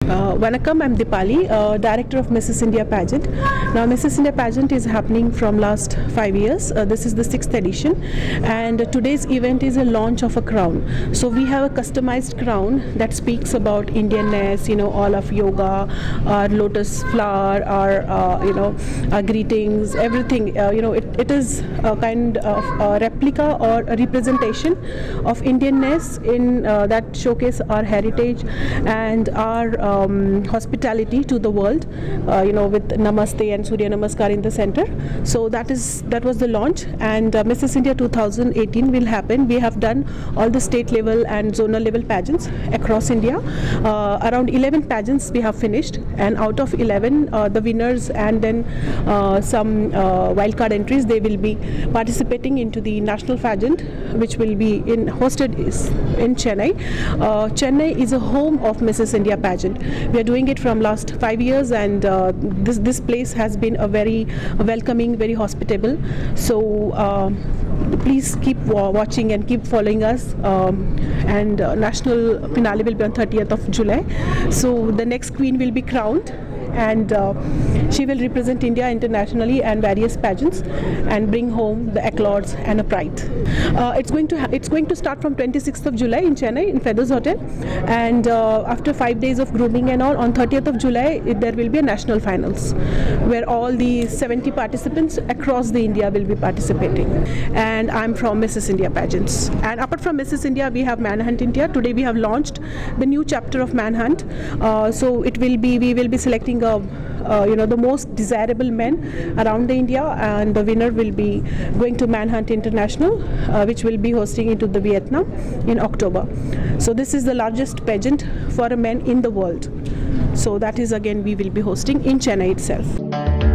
Vanakkam, I'm Deepali, Director of Mrs India Pageant. Now Mrs India Pageant is happening from last 5 years. This is the 6th edition, and today's event is a launch of a crown. So we have a customized crown that speaks about Indianness, all of yoga, our lotus flower, our greetings, everything. It is a kind of a replica or a representation of Indianness in that showcase our heritage and our hospitality to the world, with Namaste and Surya Namaskar in the center. So that was the launch, and Mrs India 2018 will happen. We have done all the state level and zonal level pageants across India. Around 11 pageants we have finished, and out of 11 the winners and then some wildcard entries, they will be participating into the national pageant, which will be hosted in Chennai. Chennai is a home of Mrs India Pageant. We are doing it from last 5 years, and this place has been a very welcoming, very hospitable. So please keep watching and keep following us. And national finale will be on 30th of July. So the next queen will be crowned, and she will represent India internationally and various pageants and bring home the accolades and a pride. It's going to start from 26th of July in Chennai in Feathers Hotel, and after 5 days of grooming and all, on 30th of July there will be a national finals where all the 70 participants across the India will be participating. And I'm from Mrs India Pageants. And apart from Mrs India, we have Manhunt India. Today we have launched the new chapter of Manhunt. So we will be selecting the most desirable men around the India, and the winner will be going to Manhunt International, which will be hosting into the Vietnam in October. So this is the largest pageant for a man in the world. So that is again we will be hosting in Chennai itself.